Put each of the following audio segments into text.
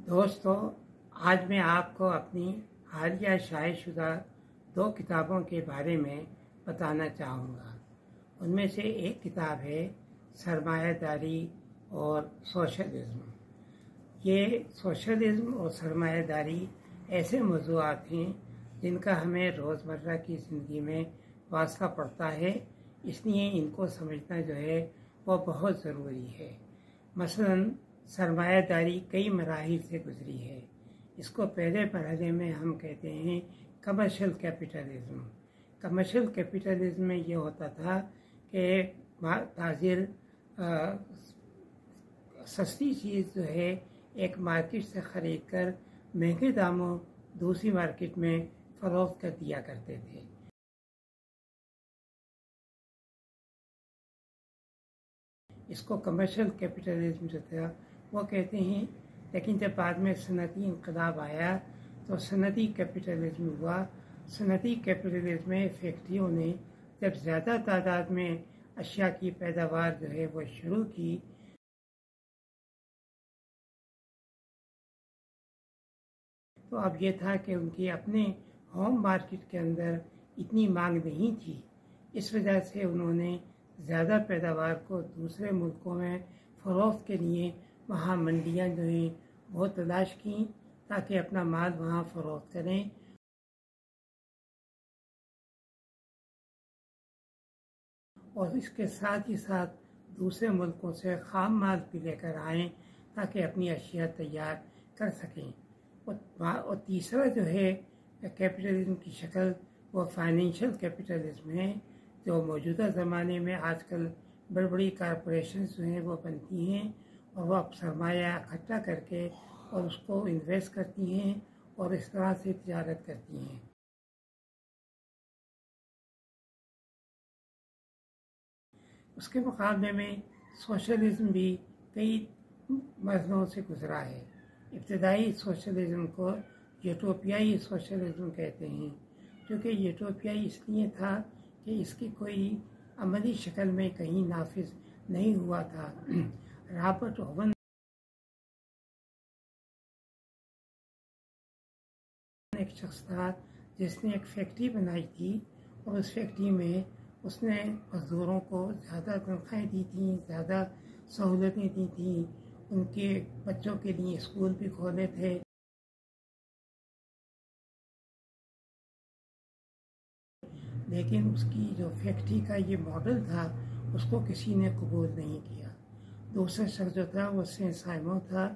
دوستو، آج میں آپ کو اپنی حالیہ شائع شدہ 2 کتابوں کے بارے میں بتانا چاہوں گا۔ ان میں سے ایک کتاب ہے سرمایہ داری اور سوشلزم۔ یہ سوشلزم اور سرمایہ داری ایسے موضوعات ہیں جن کا ہمیں روزمرہ کی زندگی میں واسطہ پڑتا ہے، اس لیے ان کو سمجھنا جو ہے وہ بہت ضروری ہے۔ مثلاً سرمایہ داری کئی مراحل سے گزری ہے۔ اس کو پہلے مرحلے میں ہم کہتے ہیں کمرشل کیپٹلزم۔ کمرشل کیپٹلزم میں یہ ہوتا تھا کہ تاجر سستی چیز جو ہے ایک مارکیٹ سے خرید کر مہنگے داموں دوسری مارکیٹ میں فروخت کر دیا کرتے تھے۔ اس کو کمرشل کیپٹلزم جو تھا وہ کہتے ہیں، لیکن جب بعد میں صنعتی انقلاب آیا تو صنعتی کیپٹلزم ہوا۔ صنعتی کیپٹلزم میں فیکٹریوں نے جب زیادہ تعداد میں اشیاء کی پیداوار جو ہے وہ شروع کی تو اب یہ تھا کہ ان کی اپنے ہوم مارکیٹ کے اندر اتنی مانگ نہیں تھی، اس وجہ سے انہوں نے زیادہ پیداوار کو دوسرے ملکوں میں فروخت کے لیے وہاں منڈیاں جو ہیں وہ تلاش کیں تاکہ اپنا مال وہاں فروخت کریں۔ اور اس کے ساتھ ہی ساتھ دوسرے ملکوں سے خام مال بھی لے کر آئیں تاکہ اپنی اشیاء تیار کر سکیں۔ اور تیسرا جو ہے کیپٹلزم کی شکل وہ فائنینشیل کیپٹلزم ہے، جو موجودہ زمانے میں آج کل بڑی بڑی کارپوریشنز جو ہیں وہ بنتی ہیں اور وہ سرمایہ اکٹھا کر کے اور اس کو انویسٹ کرتی ہیں اور اس طرح سے تجارت کرتی ہیں۔ اس کے مقابلے میں سوشلزم بھی کئی مرحلوں سے گزرا ہے۔ ابتدائی سوشلزم کو یوٹوپیائی سوشلزم کہتے ہیں، کیونکہ یوٹوپیائی اس لیے تھا کہ اس کی کوئی عملی شکل میں کہیں نافذ نہیں ہوا تھا۔ رابرٹ اوون ایک شخص تھا جس نے ایک فیکٹری بنائی تھی اور اس فیکٹری میں اس نے مزدوروں کو زیادہ تنخواہیں دی تھیں، زیادہ سہولتیں دی تھیں، ان کے بچوں کے لیے اسکول بھی کھولے تھے، لیکن اس کی جو فیکٹری کا یہ ماڈل تھا اس کو کسی نے قبول نہیں کیا۔ دوسرا شخص جو تھا وہ سینٹ سائمن تھا،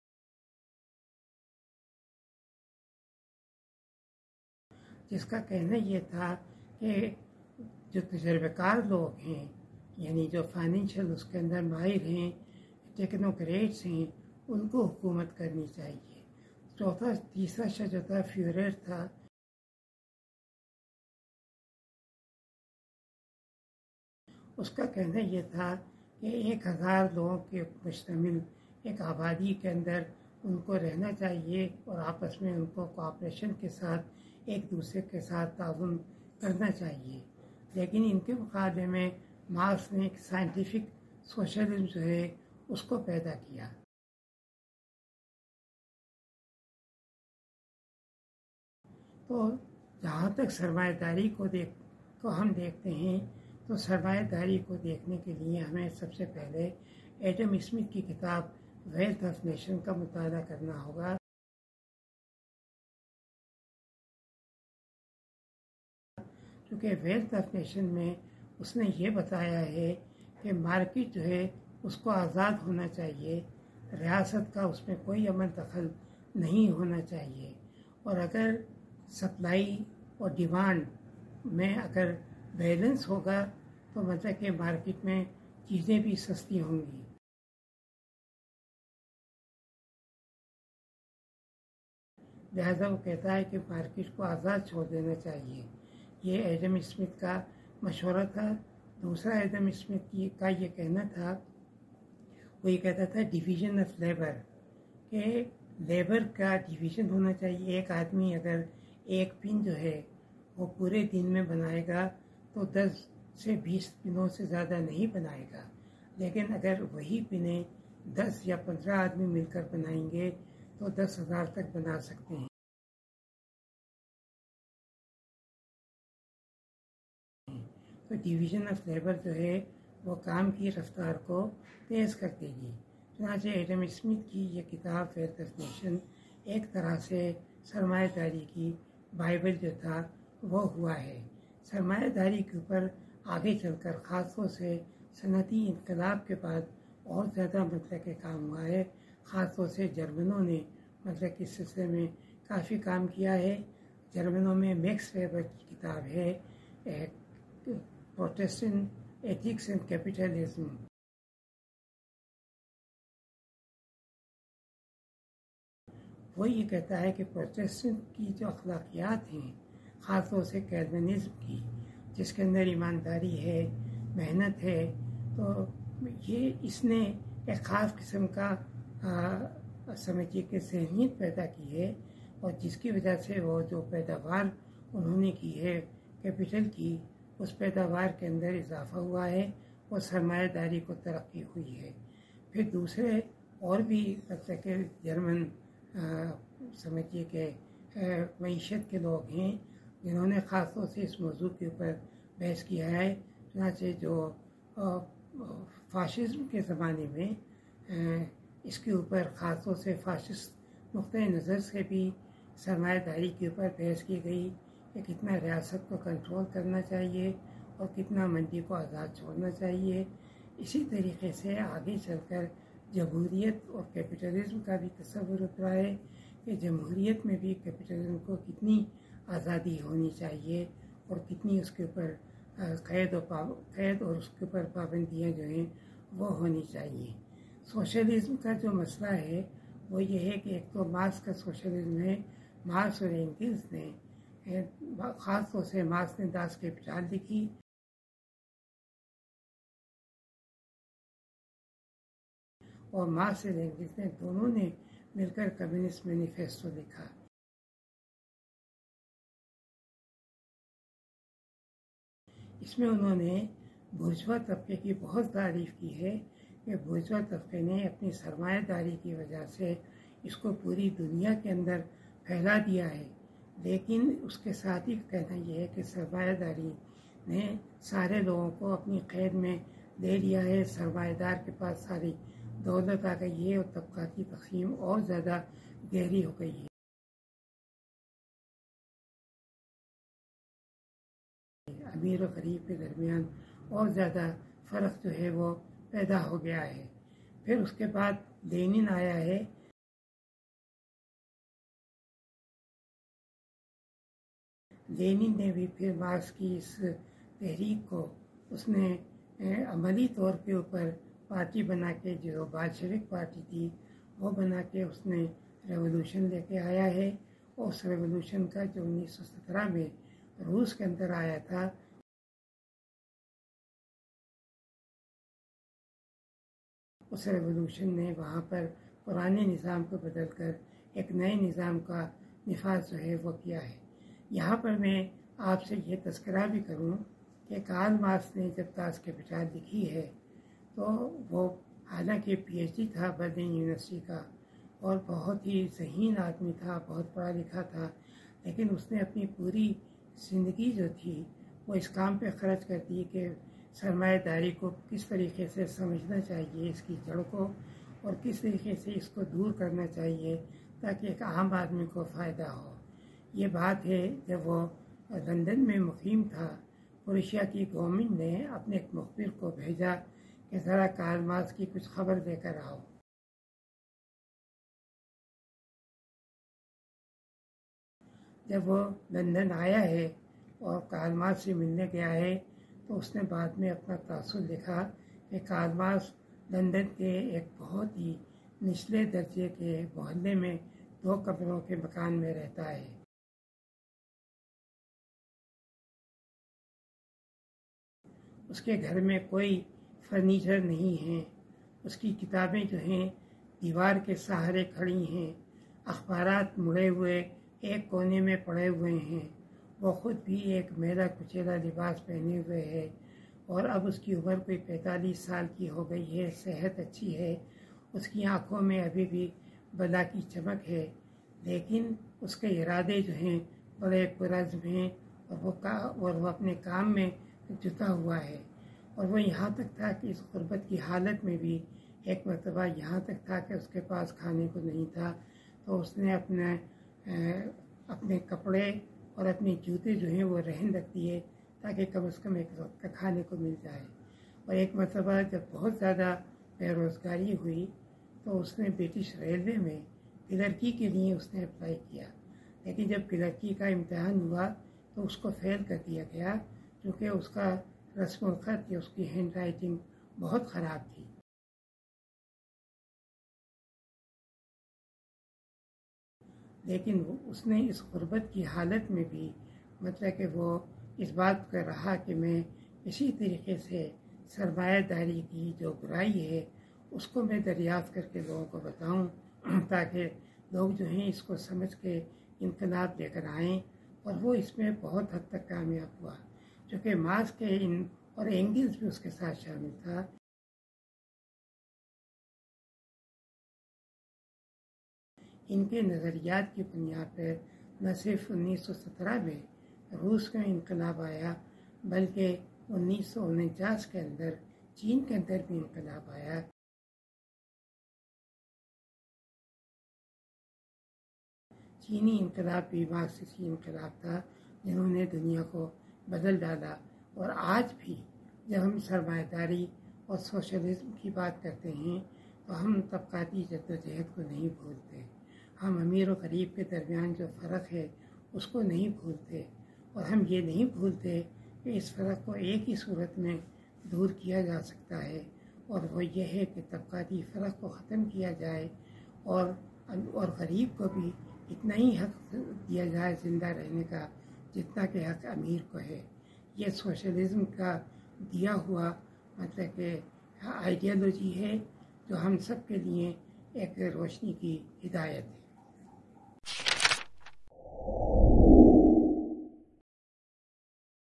جس کا کہنا یہ تھا کہ جو تجربہ کار لوگ ہیں، یعنی جو فائنینشیل اس کے اندر ماہر ہیں، ٹیکنوکریٹس ہیں، ان کو حکومت کرنی چاہیے۔ تیسرا شخص جو تھا فیورر تھا، اس کا کہنا یہ تھا کہ 1000 لوگوں کے مشتمل ایک آبادی کے اندر ان کو رہنا چاہیے اور آپس میں ان کو کوآپریشن کے ساتھ ایک دوسرے کے ساتھ تعاون کرنا چاہیے۔ لیکن ان کے مقابلے میں مارکس نے ایک سائنٹیفک سوشلزم جو ہے اس کو پیدا کیا۔ تو جہاں تک سرمایہ داری کو ہم دیکھتے ہیں تو سرمایہ داری کو دیکھنے کے لیے ہمیں سب سے پہلے ایڈم اسمتھ کی کتاب ویلتھ آف نیشن کا مطالعہ کرنا ہوگا، کیونکہ ویلتھ آف نیشن میں اس نے یہ بتایا ہے کہ مارکیٹ جو ہے اس کو آزاد ہونا چاہیے، ریاست کا اس میں کوئی عمل دخل نہیں ہونا چاہیے، اور اگر سپلائی اور ڈیمانڈ میں اگر بیلنس ہوگا تو مطلب کہ مارکیٹ میں چیزیں بھی سستی ہوں گی۔ لہذا وہ کہتا ہے کہ مارکیٹ کو آزاد چھوڑ دینا چاہیے۔ یہ ایڈم اسمتھ کا مشورہ تھا۔ دوسرا ایڈم اسمتھ کا یہ کہنا تھا، وہ یہ کہتا تھا ڈیویژن آف لیبر، کہ لیبر کا ڈیویژن ہونا چاہیے۔ ایک آدمی اگر ایک پن جو ہے وہ پورے دن میں بنائے گا تو 10 سے 20 پنوں سے زیادہ نہیں بنائے گا، لیکن اگر وہی پنیں 10 یا 15 آدمی مل کر بنائیں گے تو 10,000 تک بنا سکتے ہیں۔ تو ڈویژن آف لیبر جو ہے وہ کام کی رفتار کو تیز کر دے گی۔ چنانچہ ایڈم اسمتھ کی یہ کتاب ویلتھ آف نیشن ایک طرح سے سرمایہ داری کی بائبل جو تھا وہ ہوا ہے۔ سرمایہ داری کے اوپر آگے چل کر خاص طور سے صنعتی انقلاب کے بعد اور زیادہ مطلب کہ کام ہوا ہے۔ خاص طور سے جرمنوں نے مطلب کہ اس سلسلے میں کافی کام کیا ہے۔ جرمنوں میں میکس ویبر کی کتاب ہے پروٹیسٹنٹ ایتھکس اینڈ کیپٹلزم۔ وہ یہ کہتا ہے کہ پروٹیسٹنٹ کی جو اخلاقیات ہیں، خاص طور سے کیلونزم کی، جس کے اندر ایمانداری ہے، محنت ہے، تو یہ اس نے ایک خاص قسم کا سمجھیے کہ ذہنیت پیدا کی ہے، اور جس کی وجہ سے وہ جو پیداوار انہوں نے کی ہے کیپٹل کی، اس پیداوار کے اندر اضافہ ہوا ہے اور سرمایہ داری کو ترقی ہوئی ہے۔ پھر دوسرے اور بھی مطلب کہ جرمن سمجھیے کہ معیشت کے لوگ ہیں جنہوں نے خاص طور سے اس موضوع کے اوپر بحث کیا ہے۔ چنانچہ جو فاشزم کے زمانے میں اس کے اوپر خاص طور سے فاشسٹ نقطۂ نظر سے بھی سرمایہ داری کے اوپر بحث کی گئی کہ کتنا ریاست کو کنٹرول کرنا چاہیے اور کتنا منڈی کو آزاد چھوڑنا چاہیے۔ اسی طریقے سے آگے چل کر جمہوریت اور کیپٹلزم کا بھی تصور اترا ہے کہ جمہوریت میں بھی کیپٹلزم کو کتنی آزادی ہونی چاہیے اور کتنی اس کے اوپر قید اور اس کے اوپر پابندیاں جو ہیں وہ ہونی چاہیے۔ سوشلزم کا جو مسئلہ ہے وہ یہ ہے کہ ایک تو مارکس کا سوشلزم ہے۔ مارکس اور اینگلز نے خاص طور سے مارکس نے داس کیپٹال لکھی، اور مارکس اور اینگلز نے دونوں نے مل کر کمیونسٹ مینیفیسٹو لکھا۔ اس میں انہوں نے بورژوا طبقے کی بہت تعریف کی ہے کہ بورژوا طبقے نے اپنی سرمایہ داری کی وجہ سے اس کو پوری دنیا کے اندر پھیلا دیا ہے، لیکن اس کے ساتھ ہی کہنا یہ ہے کہ سرمایہ داری نے سارے لوگوں کو اپنی قید میں لے لیا ہے۔ سرمایہ دار کے پاس ساری دولت آ گئی ہے اور طبقاتی تقسیم اور زیادہ گہری ہو گئی ہے۔ امیر و غریب کے درمیان اور زیادہ فرق جو ہے وہ پیدا ہو گیا ہے۔ پھر اس کے بعد لینن آیا ہے۔ لینن نے بھی پھر مارکس کی اس تحریک کو اس نے عملی طور کے اوپر پارٹی بنا کے، جو بلشوک پارٹی تھی وہ بنا کے اس نے ریولوشن لے کے آیا ہے، اور اس ریولوشن کا جو 1917 میں روس کے اندر آیا تھا، اس ریولوشن نے وہاں پر پرانے نظام کو بدل کر ایک نئے نظام کا نفاذ جو ہے وہ کیا ہے۔ یہاں پر میں آپ سے یہ تذکرہ بھی کروں کہ کارل مارکس نے جب داس کیپٹال لکھی ہے تو وہ حالانکہ پی ایچ ڈی تھا برلن یونیورسٹی کا اور بہت ہی ذہین آدمی تھا، بہت پڑھا لکھا تھا، لیکن اس نے اپنی پوری زندگی جو تھی وہ اس کام پہ خرچ کر دی کہ سرمایہ داری کو کس طریقے سے سمجھنا چاہیے، اس کی جڑ کو، اور کس طریقے سے اس کو دور کرنا چاہیے تاکہ ایک عام آدمی کو فائدہ ہو۔ یہ بات ہے جب وہ لندن میں مقیم تھا، پروشیا کی گورنمنٹ نے اپنے ایک مخبر کو بھیجا کہ ذرا کارل مارکس کی کچھ خبر دے کر آؤ۔ جب وہ لندن آیا ہے اور کارل مارکس سے ملنے گیا ہے تو اس نے بعد میں اپنا تاثر لکھا کہ کارل مارکس لندن کے ایک بہت ہی نچلے درجے کے محلے میں 2 کمروں کے مکان میں رہتا ہے۔ اس کے گھر میں کوئی فرنیچر نہیں ہے، اس کی کتابیں جو ہیں دیوار کے سہارے کھڑی ہیں، اخبارات مڑے ہوئے ایک کونے میں پڑے ہوئے ہیں، وہ خود بھی ایک میلا کچیلا لباس پہنے ہوئے ہے، اور اب اس کی عمر کوئی 45 سال کی ہو گئی ہے، صحت اچھی ہے، اس کی آنکھوں میں ابھی بھی بلا کی چمک ہے، لیکن اس کے ارادے جو ہیں بڑے پرعزم ہیں، اور وہ اپنے کام میں جتا ہوا ہے۔ اور وہ یہاں تک تھا کہ اس غربت کی حالت میں بھی ایک مرتبہ یہاں تک تھا کہ اس کے پاس کھانے کو نہیں تھا، تو اس نے اپنے کپڑے اور اپنے جوتے جو ہیں وہ رہن رکھ دیے تاکہ کم از کم ایک وقت کا کھانے کو مل جائے۔ اور ایک مرتبہ جب بہت زیادہ بے روزگاری ہوئی تو اس نے برٹش ریلوے میں کلرکی کے لیے اس نے اپلائی کیا، لیکن جب کلرکی کا امتحان ہوا تو اس کو فیل کر دیا گیا، کیونکہ اس کا رسم الخط یا اس کی ہینڈ رائٹنگ بہت خراب تھی۔ لیکن اس نے اس غربت کی حالت میں بھی مطلب کہ وہ اس بات کا رہا کہ میں اسی طریقے سے سرمایہ داری کی جو برائی ہے اس کو میں دریافت کر کے لوگوں کو بتاؤں، تاکہ لوگ جو ہیں اس کو سمجھ کے انقلاب لے کر آئیں۔ اور وہ اس میں بہت حد تک کامیاب ہوا، چونکہ مارکس کے اور اینگلز بھی اس کے ساتھ شامل تھا۔ ان کے نظریات کی بنیاد پر نہ صرف 1917 میں روس کا انقلاب آیا، بلکہ 1949 کے اندر چین کے اندر بھی انقلاب آیا۔ چینی انقلاب بھی مارکسسٹ انقلاب تھا، جنہوں نے دنیا کو بدل ڈالا۔ اور آج بھی جب ہم سرمایہ داری اور سوشلزم کی بات کرتے ہیں تو ہم طبقاتی جدوجہد کو نہیں بھولتے، ہم امیر و غریب کے درمیان جو فرق ہے اس کو نہیں بھولتے، اور ہم یہ نہیں بھولتے کہ اس فرق کو ایک ہی صورت میں دور کیا جا سکتا ہے، اور وہ یہ ہے کہ طبقاتی فرق کو ختم کیا جائے، اور غریب کو بھی اتنا ہی حق دیا جائے زندہ رہنے کا جتنا کہ حق امیر کو ہے۔ یہ سوشلزم کا دیا ہوا مطلب کہ آئیڈیالوجی ہے جو ہم سب کے لیے ایک روشنی کی ہدایت ہے۔